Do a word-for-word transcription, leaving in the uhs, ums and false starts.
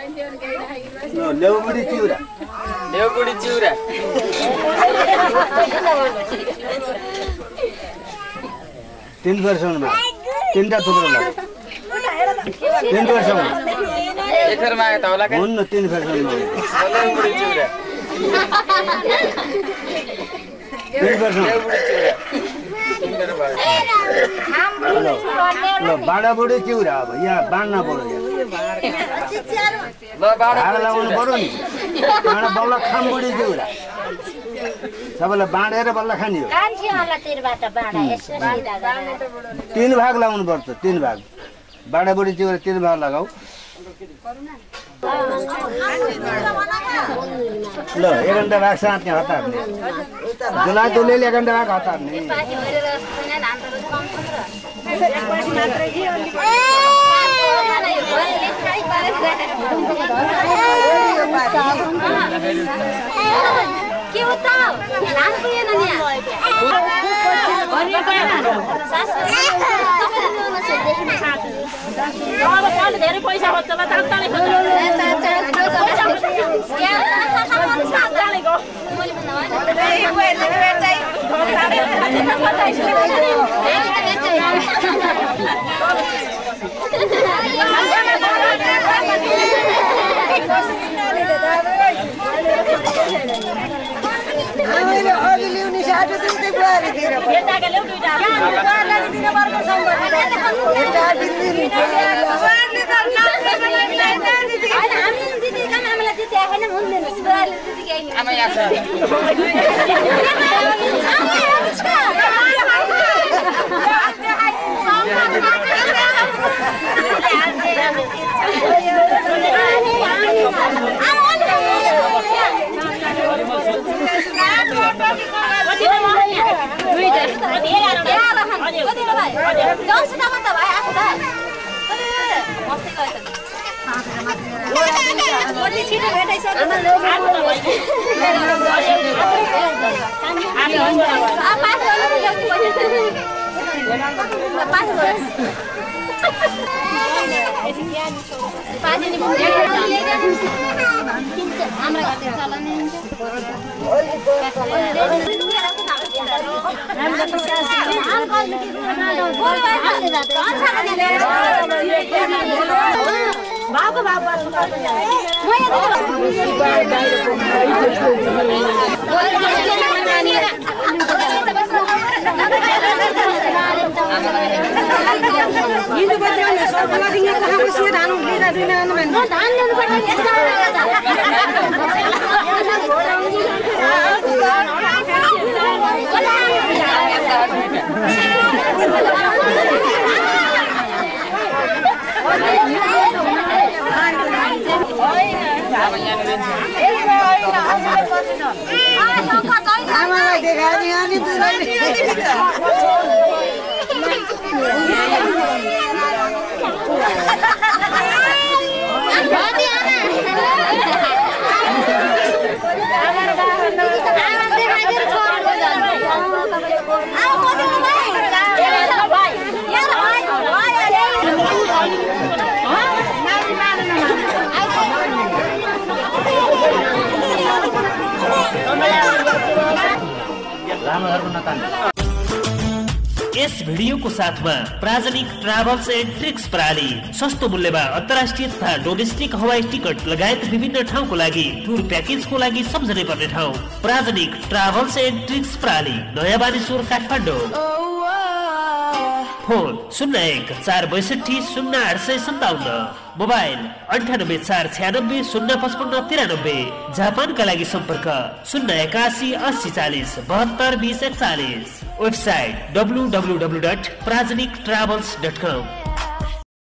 लेउबुडी चिउरा लेउबुडी चिउरा तीन वर्षमा तीनटा थुप्रो लाग्यो तीन वर्षमा एक फेरमा आयो त होला के हुन्न तीन वर्षमा लेउबुडी चिउरा तीन वर्षमा लेउबुडी चिउरा ल बाडाबुडी चिउरा अब यहाँ बाँड्न पर्यो ल बाडा लगाउनु पर्यो नि बाँडा बल्ल खामबुडी चिउरा सबैलाई बाँडेर बल्ल खाने हो तीन भाग लगाउनु पर्छ तीन भाग बाडाबुडी चिउरा तीन भाग लगाऊ ल एक घन्टा भाग साँच्ने हतार्ने दुला दुलेले एक घन्टा भाग हतार्ने के हो त लान पुगेन नि अब कल धेरै पैसा खोज्छ ल तात्ताले खोज्छ मैले अघि ल्याउने साटो दिँदै बुहारी दिएर यताका ल्याउ दुईटा बुहारलाई दिन पर्छ सम्बन्ध एउटा दिन्दिन बुहारले त हैन हामी दिदी का नामलाई दिदी हैन हुँदैन बुहारले दिदी के हैन आमा यहाँ छ बाबा बाबा हिन्दू बच्चाले सबैलाई दिने कहाँ बसिए धान लिएर दिन मन धान ल्याउनु पर्छ आमालाई देखानी अनि यस भिडियोको साथमा प्राजनिक ट्राभल्स एन्ड ट्रिक्स प्रणाली सस्तो मूल्यमा अन्तर्राष्ट्रिय तथा डोमेस्टिक हवाई टिकट लगायत विभिन्न ठाउँको लागि टुर प्याकेजको लागि सम्झनै पर्ने ठाउँ प्राजनिक ट्राभल्स एन्ड ट्रिक्स प्रणाली नयाँ बानेश्वर काठमाडौँ। फोन शून्य एक चार बैसठी शून्य आठ सय सन्ताउन्न मोबाइल अन्ठानब्बे चार छ्यानब्बे शून्य पचपन्न तिरानब्बे जापानका लागि सम्पर्क शून्य एकासी अस्सी चालिस बहत्तर बिस एकचालिस website W W W dot Prajanik travels dot कम।